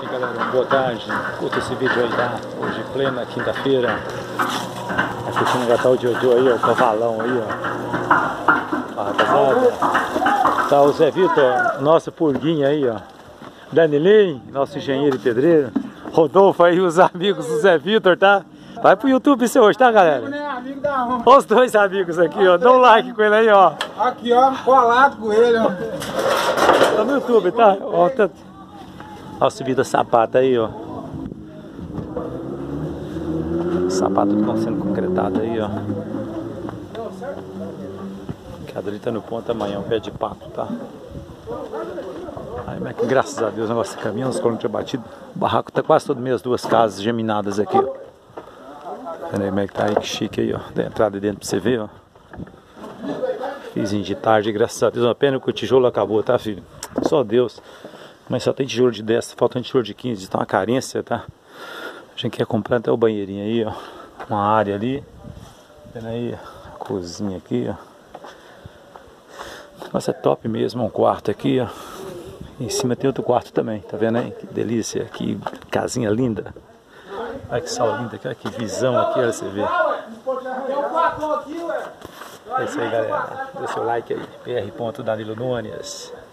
aí, galera, boa tarde. Curta esse vídeo aí, tá? Hoje, plena quinta-feira. Aqui no Natal de Jojo aí, ó, o cavalão aí, ó. Ó, rapaziada. Tá o Zé Vitor, nossa purguinha aí, ó. Danilinho, nosso engenheiro e pedreiro. Rodolfo aí, os amigos do Zé Vitor, tá? Vai pro YouTube isso hoje, tá, galera? Amigo da honra. Os dois amigos aqui, ó. Dá um like com ele aí, ó. Aqui, ó, colado com ele, ó. Tá no YouTube, tá? Ó, tá... Ó, subida sapata aí, ó. Sapato estão sendo concretado aí, ó. Cada ali tá no ponto amanhã, um pé de pato, tá? Aí, mas que graças a Deus o negócio de caminhão, os colos não tinham batido. O barraco tá quase todo meio, as duas casas geminadas aqui, ó. Vendo aí como é que tá aí, que chique aí, ó. Da entrada dentro pra você ver, ó. Fizinho de tarde, graças a Deus. Uma pena que o tijolo acabou, tá, filho? Só Deus. Mas só tem tijolo de 10, falta um tijolo de 15, tá uma carência, tá? A gente quer comprar até o banheirinho aí, ó. Uma área ali. Vendo aí, a cozinha aqui, ó. Nossa, é top mesmo, um quarto aqui, ó. Em cima tem outro quarto também, tá vendo aí? Que delícia, que casinha linda. Olha que sal lindo aqui, olha que visão aqui, olha você ver. É isso aí, galera. Dê seu like aí. PR.Danilo Nunes.